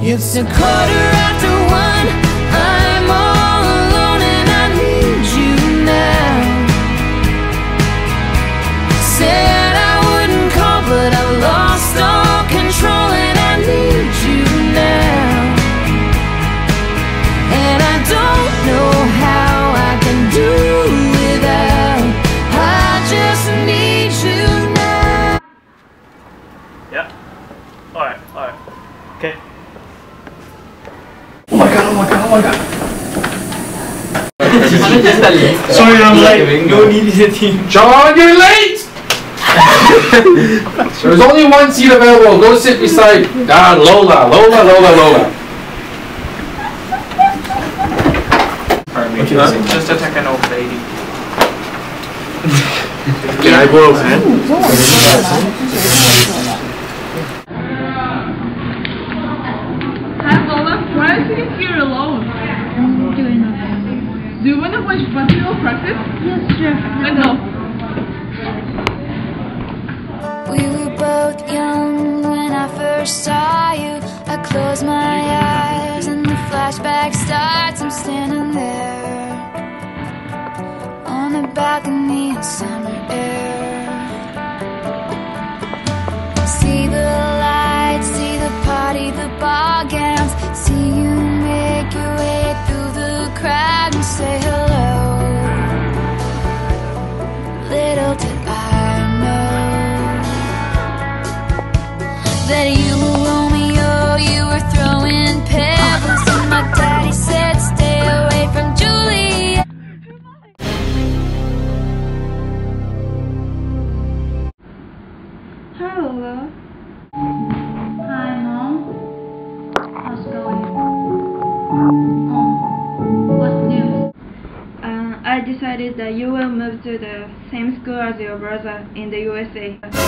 It's 1:15. I'm all alone and I need you now. Said I wouldn't call, but I've lost all control and I need you now. And I don't know how I can do without. I just need you now. Yeah. Alright. Okay. Oh my god. Sorry, I'm late. No need editing. John, you're late! There's only one seat available. Go sit beside Lola. Just attack an old lady. Can I borrow a pen? Hi Lola, why are you sitting here alone? I'm doing nothing. Do you want to watch basketball practice? Yes, sure. Let's go. We were both young when I first saw you. I close my eyes and the flashback starts. I'm standing there on the balcony in summer air. See the lights, see the party, the ball gowns. See you make your way through the crowd and say hello. Little did I know that you were Romeo, you were throwing pebbles, and my daddy said stay away from Juliet. Hi, Lola. Hi, Mom. How's it going? What's new? I decided that you will move to the same school as your brother in the USA.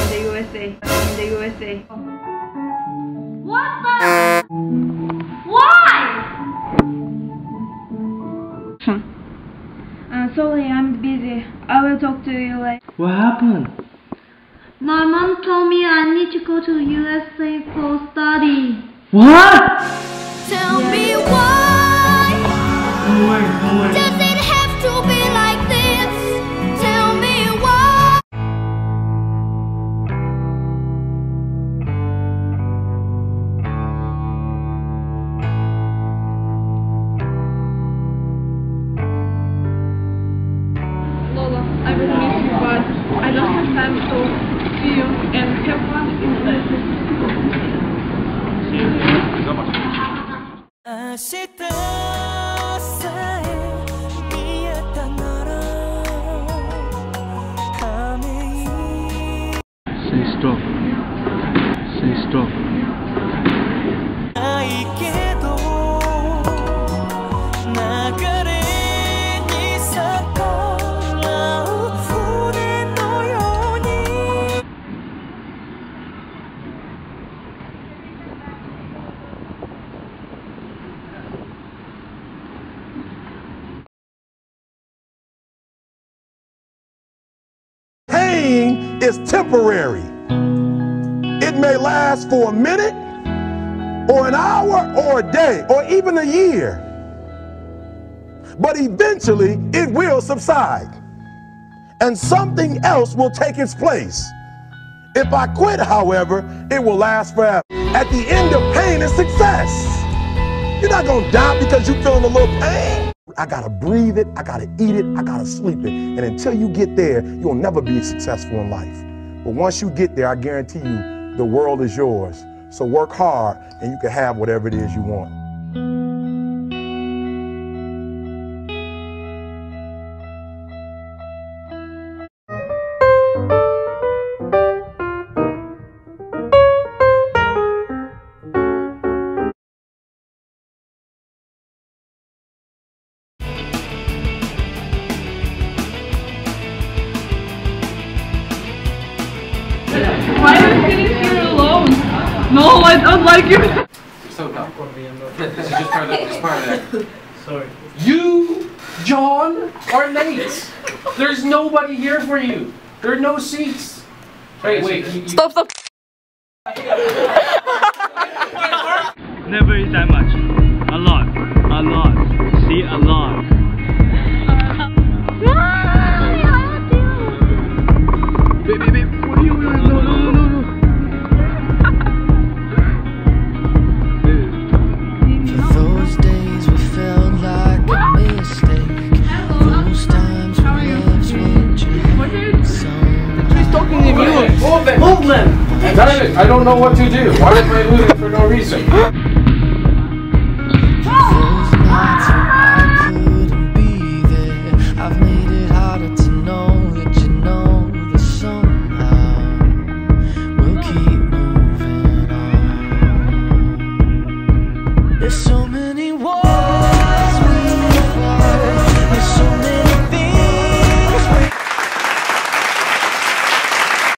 What the? Why? Sorry, I'm busy. I will talk to you later. What happened? My mom told me I need to go to USA for study. What? Tell me why. Don't worry. Does it have to be like this? Tell me why. Lola, I will miss you, but I don't have time to see you and have fun instead. Stay strong. Pain is temporary. It may last for a minute, or an hour, or a day, or even a year. But eventually, it will subside, and something else will take its place. If I quit, however, it will last forever. At the end of pain is success. You're not gonna die because you're feeling a little pain. I gotta breathe it, I gotta eat it, I gotta sleep it. And until you get there, you'll never be successful in life. But once you get there, I guarantee you, the world is yours. So work hard and you can have whatever it is you want. Why are you sitting here alone? No, I don't like you. You're so dumb. This is just part of that. Sorry. You, John, are late. There's nobody here for you. There are no seats. Wait. Stop. Never is that. it! Movement! Damn it, I don't know what to do. Why am I losing for no reason?